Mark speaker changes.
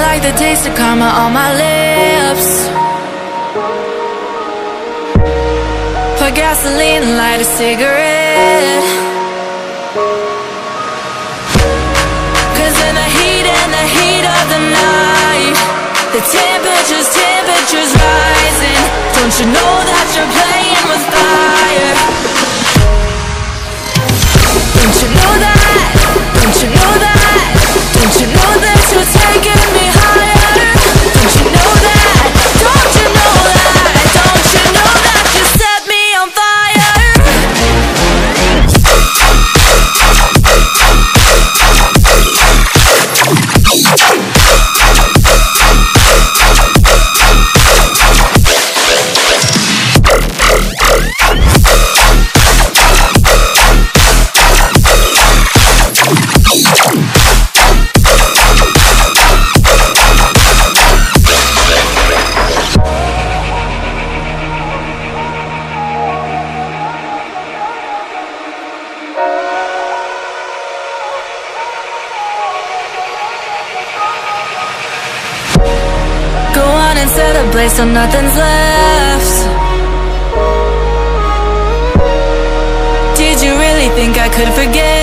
Speaker 1: like the taste of karma on my lips. Pour gasoline and light a cigarette. Cause in the heat of the night, the temperature's rising. Don't you know that you're playing with fire? Don't you know that? Don't you know that? Don't you know that you're taking me higher? Don't you know that? Don't you know that? Don't you know that you set me on fire? Set a blaze so nothing's left. Did you really think I could forget?